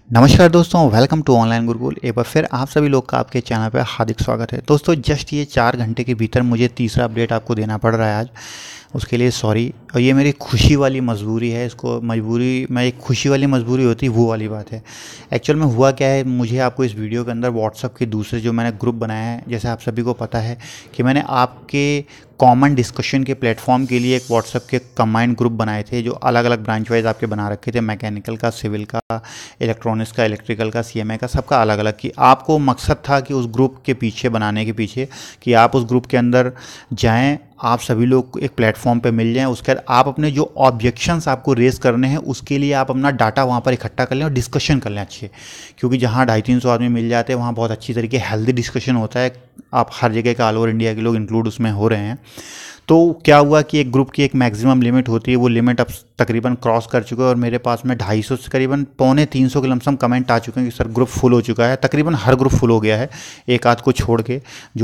नमस्कार दोस्तों, welcome to online Gurukul. एक बार फिर आप सभी लोग का आपके चैनल पर हार्दिक स्वागत है। दोस्तों जस्ट ये 4 घंटे के भीतर मुझे तीसरा अपडेट आपको देना पड़ रहा है आज, उसके लिए सॉरी। और ये मेरी खुशी वाली मजबूरी है, इसको मजबूरी मैं एक खुशी वाली मजबूरी होती वो वाली बात है। एक्चुअल में हुआ क्या है, मुझे आपको इस वीडियो के अंदर व्हाट्सअप के दूसरे जो मैंने ग्रुप बनाया है, जैसे आप सभी को पता है कि मैंने आपके कॉमन डिस्कशन के प्लेटफॉर्म के लिए एक व्हाट्सअप के कंबाइंड ग्रुप बनाए थे, जो अलग अलग ब्रांच वाइज आपके बना रखे थे, मैकेनिकल का, सिविल का, इलेक्ट्रॉनिक्स का, इलेक्ट्रिकल का, सीएमए का, सबका अलग अलग। कि आपको मकसद था कि उस ग्रुप के पीछे बनाने के पीछे कि आप उस ग्रुप के अंदर जाएं, आप सभी लोग एक प्लेटफॉर्म पे मिल जाएं, उसके बाद आप अपने जो ऑब्जेक्शंस आपको रेज करने हैं उसके लिए आप अपना डाटा वहाँ पर इकट्ठा कर लें और डिस्कशन कर लें अच्छे। क्योंकि जहाँ 250-300 आदमी मिल जाते हैं वहाँ बहुत अच्छी तरीके हेल्दी डिस्कशन होता है। आप हर जगह का ऑल ओवर इंडिया के लोग इंक्लूड उसमें हो रहे हैं। तो क्या हुआ कि एक ग्रुप की एक मैक्सिमम लिमिट होती है, वो लिमिट अब तकरीबन क्रॉस कर चुका है और मेरे पास में 250 से करीबन 250-300 के लमसम कमेंट आ चुके हैं कि सर ग्रुप फुल हो चुका है। तकरीबन हर ग्रुप फुल हो गया है, एक आध को छोड़ के,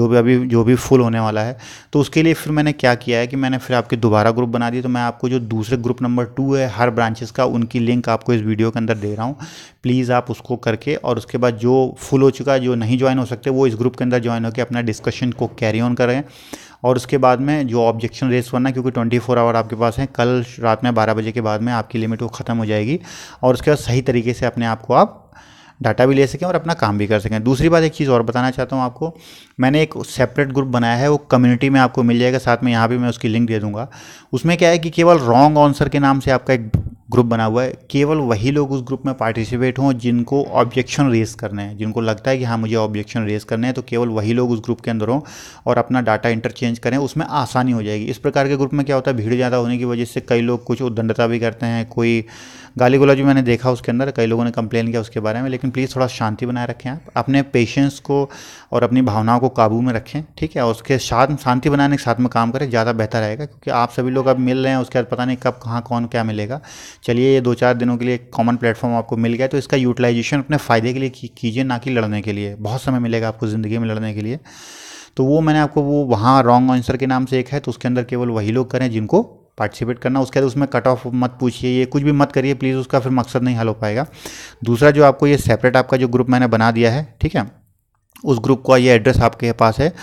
जो भी फुल होने वाला है। तो उसके लिए फिर मैंने क्या किया है कि मैंने फिर आपके दोबारा ग्रुप बना दिया। तो मैं आपको जो दूसरे ग्रुप नंबर 2 है हर ब्रांचेस का, उनकी लिंक आपको इस वीडियो के अंदर दे रहा हूँ। प्लीज़ आप उसको करके, और उसके बाद जो फुल हो चुका है, जो नहीं ज्वाइन हो सकते, वो इस ग्रुप के अंदर ज्वाइन होकर अपना डिस्कशन को कैरी ऑन करें। और उसके बाद में जो ऑब्जेक्शन रेस करना, क्योंकि 24 आवर आपके पास है, कल रात में 12 बजे के बाद में आपकी लिमिट वो ख़त्म हो जाएगी। और उसके बाद सही तरीके से अपने आप को आप डाटा भी ले सकें और अपना काम भी कर सकें। दूसरी बात, एक चीज़ और बताना चाहता हूँ आपको, मैंने एक सेपरेट ग्रुप बनाया है, वो कम्युनिटी में आपको मिल जाएगा, साथ में यहाँ भी मैं उसकी लिंक दे दूँगा। उसमें क्या है कि केवल रॉन्ग आंसर के नाम से आपका एक ग्रुप बना हुआ है। केवल वही लोग उस ग्रुप में पार्टिसिपेट हों जिनको ऑब्जेक्शन रेस करने हैं, जिनको लगता है कि हाँ मुझे ऑब्जेक्शन रेस करने हैं, तो केवल वही लोग उस ग्रुप के अंदर हों और अपना डाटा इंटरचेंज करें, उसमें आसानी हो जाएगी। इस प्रकार के ग्रुप में क्या होता है, भीड़ ज़्यादा होने की वजह से कई लोग कुछ उद्दंडता भी करते हैं, कोई गाली गलौज भी मैंने देखा उसके अंदर, कई लोगों ने कंप्लेन किया उसके बारे में। लेकिन प्लीज़ थोड़ा शांति बनाए रखें, आप अपने पेशेंस को और अपनी भावनाओं को काबू में रखें, ठीक है। और उसके साथ शांति बनाने के साथ में काम करें, ज़्यादा बेहतर रहेगा। क्योंकि आप सभी लोग अब मिल रहे हैं, उसके बाद पता नहीं कब कहाँ कौन क्या मिलेगा। चलिए, ये 2-4 दिनों के लिए कॉमन प्लेटफॉर्म आपको मिल गया, तो इसका यूटिलाइजेशन अपने फ़ायदे के लिए कीजिए, ना कि लड़ने के लिए। बहुत समय मिलेगा आपको ज़िंदगी में लड़ने के लिए। तो वो मैंने आपको, वो वहाँ रॉन्ग आंसर के नाम से एक है, तो उसके अंदर केवल वही लोग करें जिनको पार्टिसिपेट करना। उसके बाद उसमें कट ऑफ मत पूछिए, ये कुछ भी मत करिए प्लीज़, उसका फिर मकसद नहीं हल हो पाएगा। दूसरा, जो आपको ये सेपरेट आपका जो ग्रुप मैंने बना दिया है, ठीक है, उस ग्रुप का ये एड्रेस आपके पास है।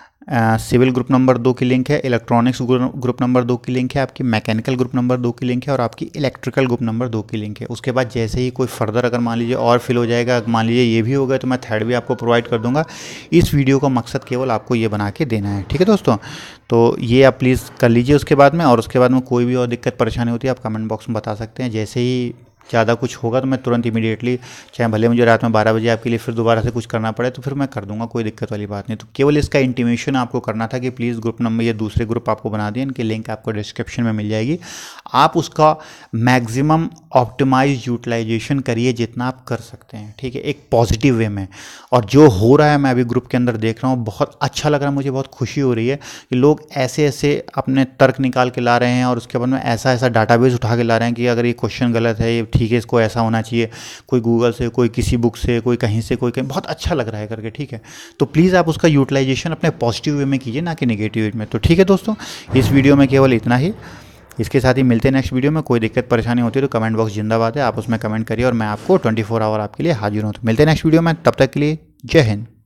सिविल ग्रुप नंबर 2 की लिंक है, इलेक्ट्रॉनिक्स ग्रुप नंबर 2 की लिंक है, आपकी मैकेनिकल ग्रुप नंबर 2 की लिंक है, और आपकी इलेक्ट्रिकल ग्रुप नंबर 2 की लिंक है। उसके बाद जैसे ही कोई फर्दर अगर मान लीजिए और फिल हो जाएगा, मान लीजिए ये भी हो गया, तो मैं थर्ड भी आपको प्रोवाइड कर दूंगा। इस वीडियो का मकसद केवल आपको ये बना के देना है, ठीक है दोस्तों। तो ये आप प्लीज़ कर लीजिए उसके बाद में। और उसके बाद में कोई भी और दिक्कत परेशानी होती है आप कमेंट बॉक्स में बता सकते हैं। जैसे ही ज़्यादा कुछ होगा तो मैं तुरंत इमीडिएटली, चाहे भले मुझे रात में 12 बजे आपके लिए फिर दोबारा से कुछ करना पड़े, तो फिर मैं कर दूंगा, कोई दिक्कत वाली बात नहीं। तो केवल इसका इंटीमेशन आपको करना था कि प्लीज़ ग्रुप नंबर, ये दूसरे ग्रुप आपको बना दिए, इनकी लिंक आपको डिस्क्रिप्शन में मिल जाएगी। आप उसका मैक्सिमम ऑप्टिमाइज यूटिलाइजेशन करिए जितना आप कर सकते हैं, ठीक है, एक पॉजिटिव वे में। और जो हो रहा है, मैं अभी ग्रुप के अंदर देख रहा हूँ, बहुत अच्छा लग रहा है, मुझे बहुत खुशी हो रही है कि लोग ऐसे ऐसे अपने तर्क निकाल के ला रहे हैं, और उसके बाद में ऐसा ऐसा डाटाबेस उठा के ला रहे हैं कि अगर ये क्वेश्चन गलत है, ये ठीक है, इसको ऐसा होना चाहिए, कोई गूगल से, कोई किसी बुक से, कोई कहीं से, कोई कहीं। बहुत अच्छा लग रहा है करके, ठीक है। तो प्लीज़ आप उसका यूटिलाइजेशन अपने पॉजिटिव वे में कीजिए, ना कि नेगेटिव वे में। तो ठीक है दोस्तों, इस वीडियो में केवल इतना ही। इसके साथ ही मिलते हैं नेक्स्ट वीडियो में। कोई दिक्कत परेशानी होती है तो कमेंट बॉक्स जिंदाबाद है, आप उसमें कमेंट करिए और मैं आपको 24 आवर आपके लिए हाजिर हूँ। तो मिलते हैं नेक्स्ट वीडियो में, तब तक के लिए जय हिंद।